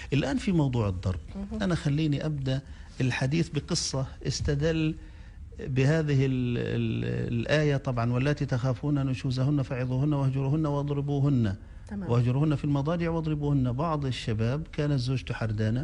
الآن في موضوع الضرب، أنا خليني أبدأ الحديث بقصة استدل بهذه الآية طبعا: واللاتي تخافون نشوزهن فعظوهن واهجروهن واضربوهن. تمام. واهجروهن في المضاجع واضربوهن. بعض الشباب كانت زوجته حردانة،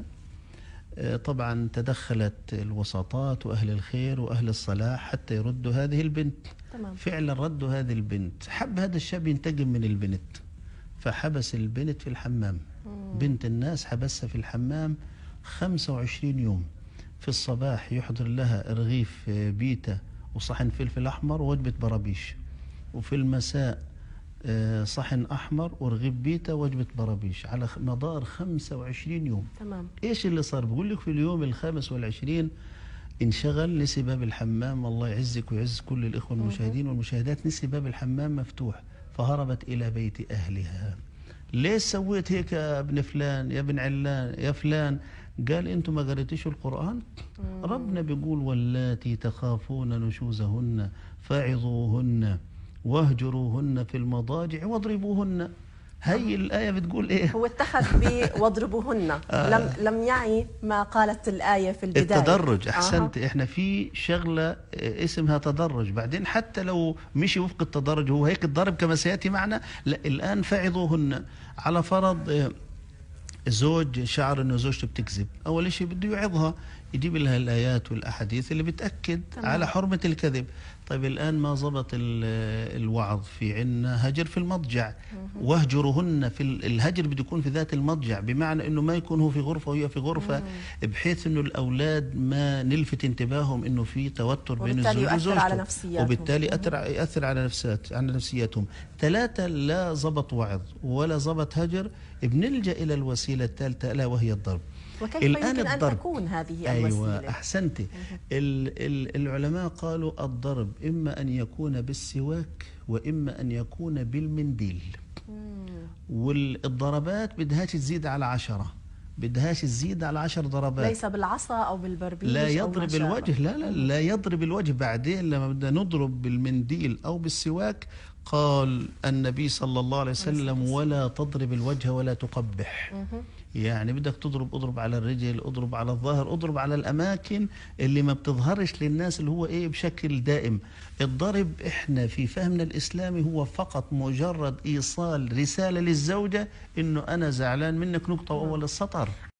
طبعا تدخلت الوساطات وأهل الخير وأهل الصلاح حتى يردوا هذه البنت. تمام. فعلا ردوا هذه البنت. حب هذا الشاب ينتقم من البنت، فحبس البنت في الحمام. بنت الناس حبسها في الحمام 25 يوم. في الصباح يحضر لها رغيف بيتة وصحن فلفل أحمر ووجبة برابيش، وفي المساء صحن أحمر ورغيف بيتة ووجبة برابيش على مدار 25 يوم. تمام. إيش اللي صار؟ بقول لك في اليوم ال25 انشغل، نسي باب الحمام. الله يعزك ويعز كل الإخوة المشاهدين والمشاهدات، نسي باب الحمام مفتوح، فهربت إلى بيت أهلها. ليش سويت هيك يا ابن فلان، يا ابن علان، يا فلان؟ قال: انتم ما قريتوش القرآن؟ ربنا بيقول: واللاتي تخافون نشوزهن فعظوهن واهجروهن في المضاجع واضربوهن. هي الآية بتقول إيه؟ هو اتخذ بواضربوهن. لم يعي ما قالت الآية في البداية. التدرج. أحسنت. إحنا في شغلة اسمها تدرج. بعدين حتى لو مشي وفق التدرج، هو هيك الضرب كما سيأتي معنا. لا، الآن فعظوهن. على فرض زوج شعر انه زوجته بتكذب، اول شيء بده يعظها، يجيب لها الايات والاحاديث اللي بتاكد على حرمه الكذب. طيب الان ما ضبط الوعظ، في عنا هجر في المضجع. واهجرهن في الهجر بده يكون في ذات المضجع، بمعنى انه ما يكون هو في غرفه وهي في غرفه، بحيث انه الاولاد ما نلفت انتباههم انه في توتر بين الزوج وزوجته، وبالتالي ياثر على نفسياتهم. 3، لا ضبط وعظ ولا ضبط هجر، بنلجأ إلى الوسيلة الثالثة ألا وهي الضرب. وكيف يمكن أن تكون هذه الوسيلة؟ أيوة، أحسنتي. العلماء قالوا الضرب إما أن يكون بالسواك وإما أن يكون بالمنديل. والضربات بدهاش تزيد على 10، بدهاش تزيد على 10 ضربات. ليس بالعصا أو بالبربيج. لا يضرب الوجه، لا يضرب الوجه. بعدين لما بدنا نضرب بالمنديل أو بالسواك، قال النبي صلى الله عليه وسلم: ولا تضرب الوجه ولا تقبح. يعني بدك اضرب على الرجل، اضرب على الظهر، اضرب على الأماكن اللي ما بتظهرش للناس، اللي هو إيه بشكل دائم. الضرب إحنا في فهمنا الإسلامي هو فقط مجرد إيصال رسالة للزوجة إنه أنا زعلان منك، نقطة أول السطر.